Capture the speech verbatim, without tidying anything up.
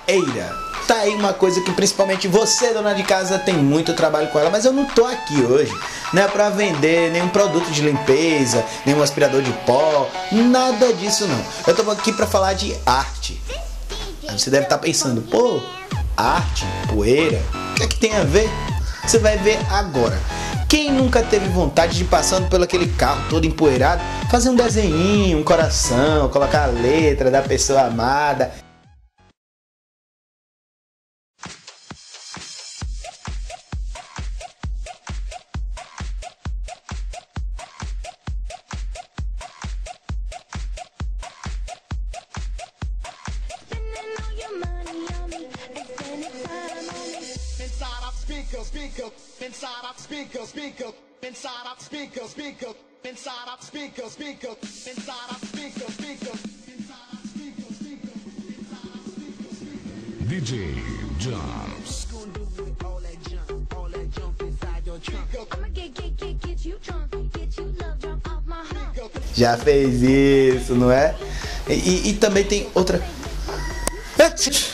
poeira. Tá aí uma coisa que principalmente você, dona de casa, tem muito trabalho com ela, mas eu não tô aqui hoje, não é pra vender nenhum produto de limpeza, nenhum aspirador de pó, nada disso não. Eu tô aqui pra falar de arte. Aí você deve estar pensando, pô, arte, poeira, o que é que tem a ver? Você vai ver agora. Quem nunca teve vontade de, passando pelo aquele carro todo empoeirado, fazer um desenhinho, um coração, colocar a letra da pessoa amada? Speaker, speaker, inside out speaker, speaker, inside out speaker, speaker, inside out speaker, speaker, inside out speaker, speaker, inside out speaker, speaker, inside out speaker, speaker. D J Jumps. Já fez isso, não é? E, e, e também tem outra.